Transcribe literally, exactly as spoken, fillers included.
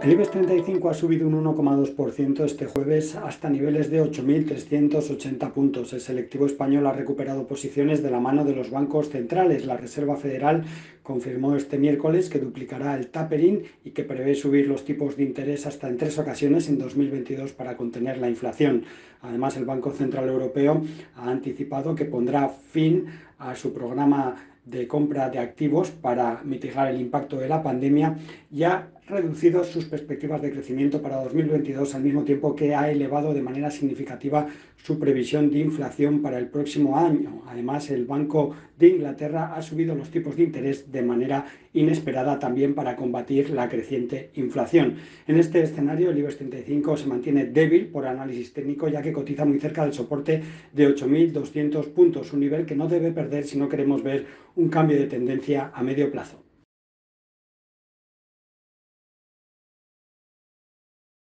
El IBEX treinta y cinco ha subido un uno coma dos por ciento este jueves hasta niveles de ocho mil trescientos ochenta puntos. El selectivo español ha recuperado posiciones de la mano de los bancos centrales. La Reserva Federal confirmó este miércoles que duplicará el tapering y que prevé subir los tipos de interés hasta en tres ocasiones en dos mil veintidós para contener la inflación. Además, el Banco Central Europeo ha anticipado que pondrá fin a su programa de compra de activos para mitigar el impacto de la pandemia y ha reducido sus perspectivas de crecimiento para dos mil veintidós, al mismo tiempo que ha elevado de manera significativa su previsión de inflación para el próximo año. Además, el Banco de Inglaterra ha subido los tipos de interés de manera inesperada también para combatir la creciente inflación. En este escenario, el IBEX treinta y cinco se mantiene débil por análisis técnico, ya que cotiza muy cerca del soporte de ocho mil doscientos puntos, un nivel que no debe perder si no queremos ver un cambio de tendencia a medio plazo.